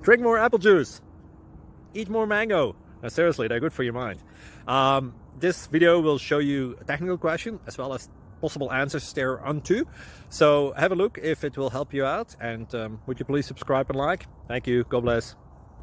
drink more apple juice, eat more mango. Seriously, they're good for your mind. This video will show you a technical question as well as possible answers thereunto. So have a look if it will help you out, and would you please subscribe and like? Thank you. God bless.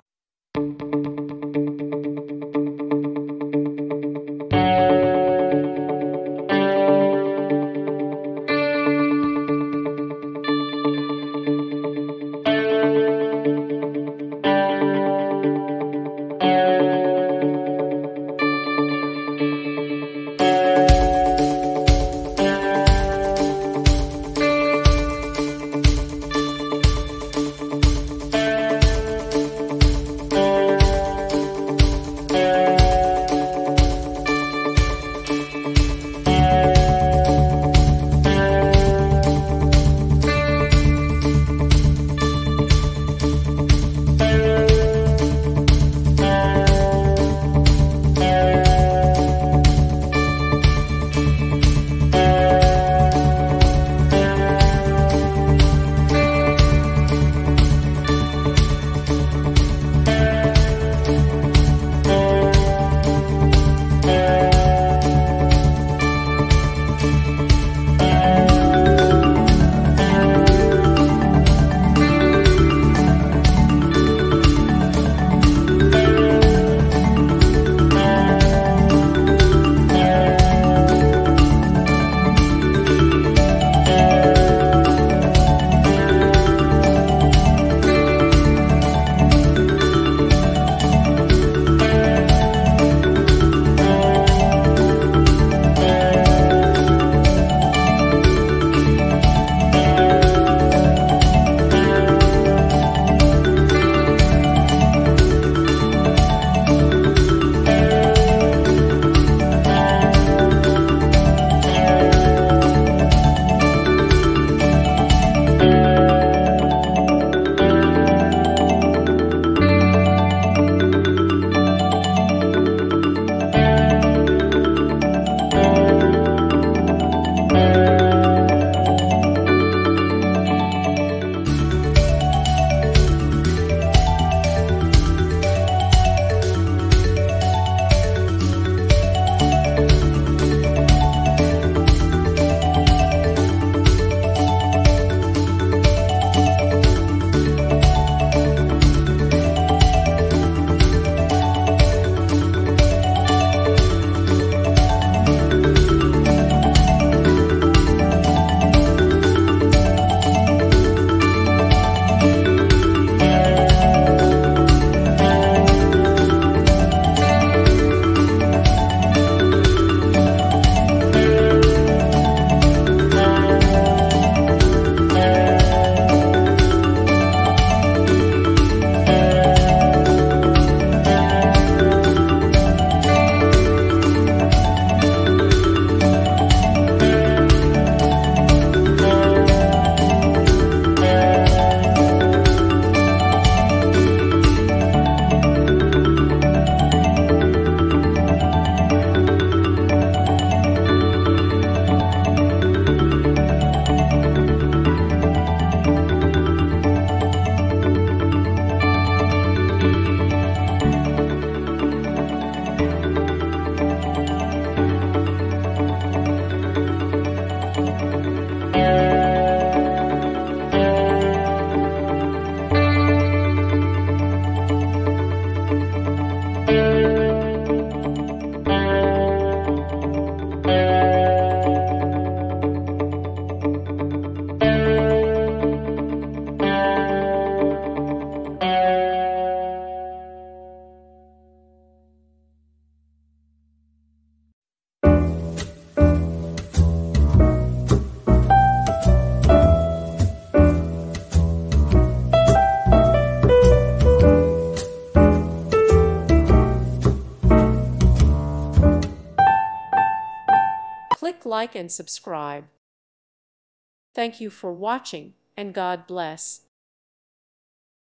Click like and subscribe. Thank you for watching, and God bless.